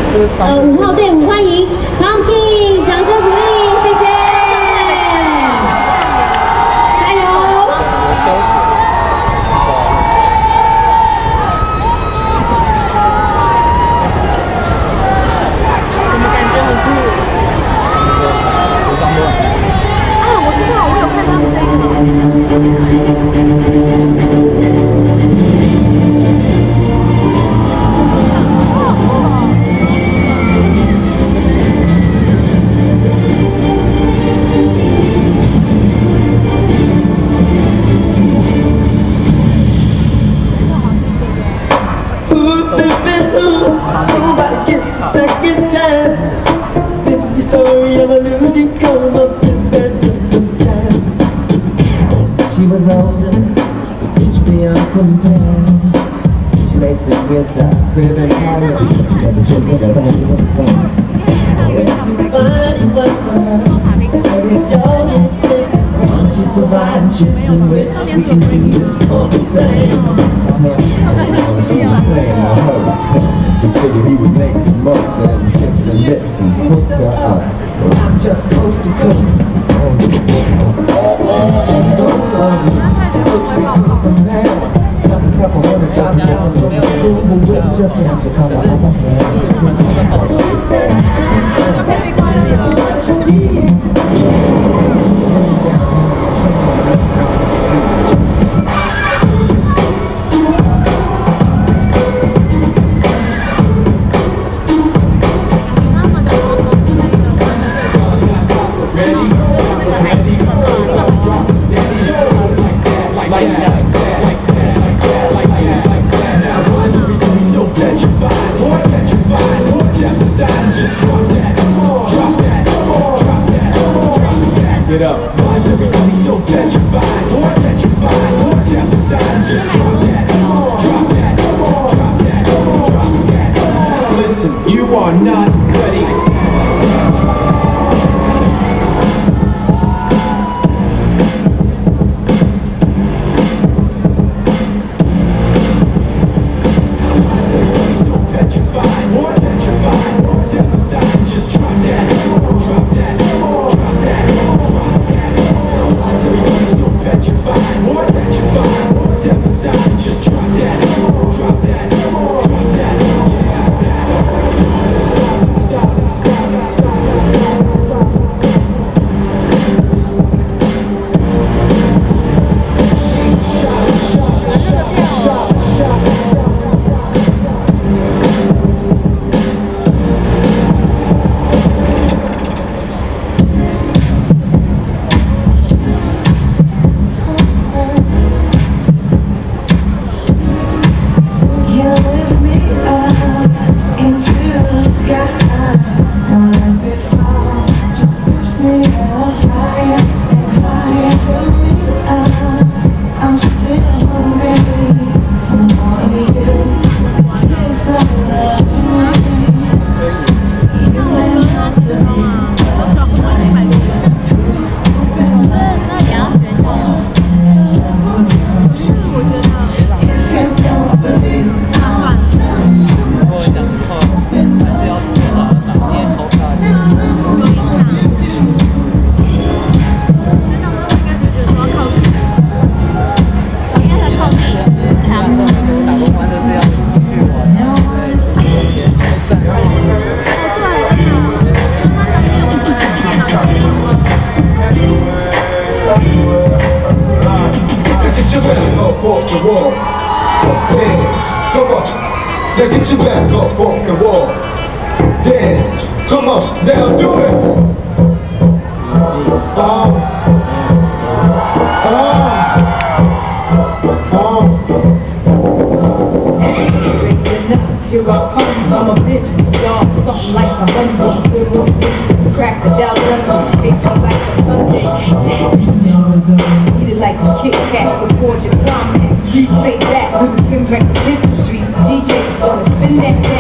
5号队伍欢迎 Pumpkin， 掌声鼓励，谢谢，加油！ 怎么感觉很酷？有张波。啊，我知道，我有看他们这 She was older, it's beyond compare. She made the with the crib and carrot. Never took it up on the phone. But it was for her. Every day, once she provides chicken with, we can do this all the thing. She was playing on her. We figured he would make the most and fix the lips and hooked her up. Locked her coast to coast. Just to come Get up. Why is everybody so petrified? Or petrified? Or jeopardized? Just drop that. Drop that. Drop that. Drop that. Listen, you are not ready. Now get your back up off the wall. Dance. Come on, now do it. Here I come, I'm a bitch, y'all, something like a hundred. Crack the down lunch, they feel like a Sunday. Eat it like a Kit Kat before your climax. Replay that, Kim Records Street. DJ is gonna spin that down.